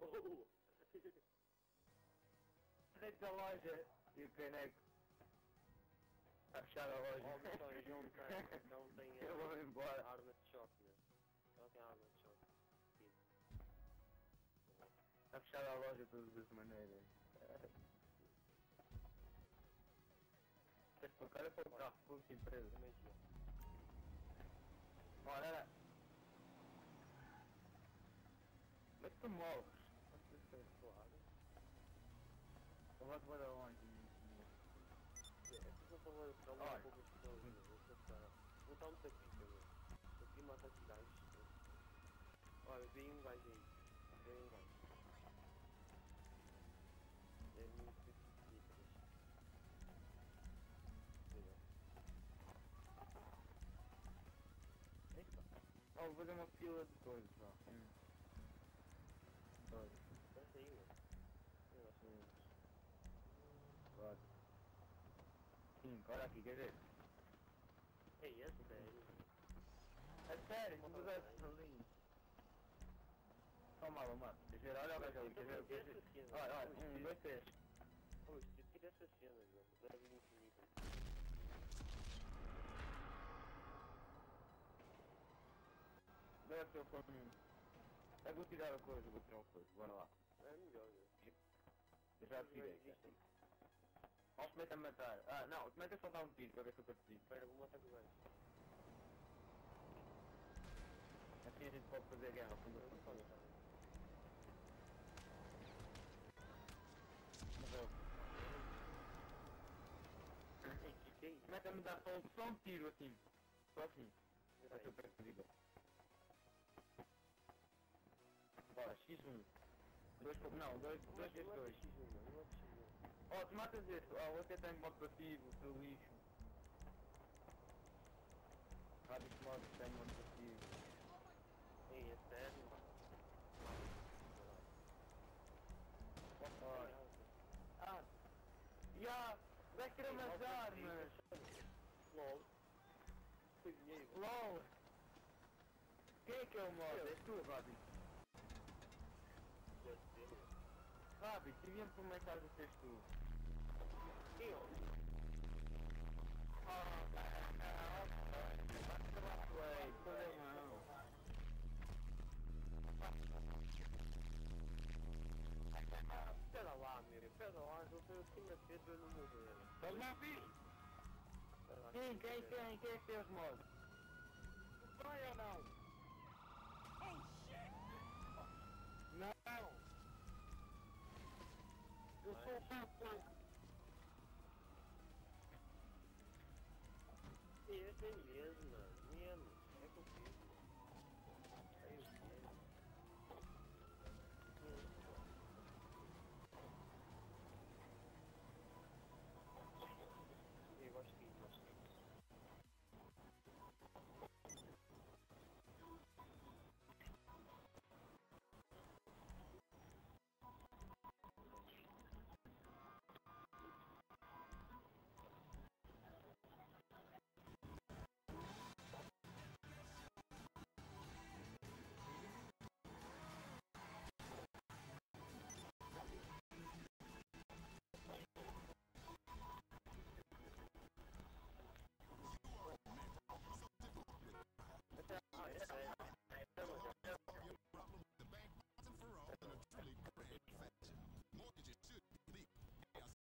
Oh! Dentro da loja e o caneco. Está fechada a loja. Oh, Vitória, não tem Eu vou embora. arma de choque, né? Não tem arma de choque. Sim. Está fechada a loja de todas as maneiras. Queres para cara para o carro, para a empresa. Também sim. Ora, mas tu morres. Claro. Eu vou-te dar longe. É que eu vou falar poucas pessoas, né? Vou estar muito pica, né? Aqui mata os gajos. Olha, vem um gajo aí. Vem um gajo. É muito difícil. Oh, vou fazer uma fila de coisas, ó. Dois. Essa aí, mano. Eu acho que... 4, 5, olha aqui, quer ver? Ei, é sério? É sério, não usa essa linha. Toma lá, mano. Quer ver? Olha o gajo ali, quer ver? Olha, olha, 1, 2, 3. Pô, isso tira essa cena, velho. Deve infinito. Deve ser o caminho. Eu vou tirar a coisa, vou tirar uma coisa, bora lá. É melhor, né? Eu já tirei, cara. Ó, o Smith a matar. Ah, não, o Smith é só dar um tiro para ver se eu participo. Espera, vou matar com o gajo. Assim a gente pode fazer guerra, quando Eu eu não for. posso fazer. Morreu. Ei, que é isso? Smith a me dar só um tiro assim. Só assim. Vai ser o perdido. Bora, X1. Não, 2 vezes 2. Ó, tu matas esse. Ó, o outro tem modo passivo, seu lixo. Rádio de modo tem modo passivo. Ei, é sério? Olha. Ah! Ya! Vai querer umas armas! LOL. Foi dinheiro. LOL! Quem é que é o modo? És tu, Rabi? Deve ser. Rabi, se viemos por mensagem a seres tu. Quem é? Vai acabar play, toda mão. Pera lá, meu. Pera lá, eu tenho que me meter pra eu não morrer. Estás me a ouvir? Pera lá, Quem é que tem os modos? Vai ou não? Oh shit! Não! Eu sou o papo. Esse é mesmo.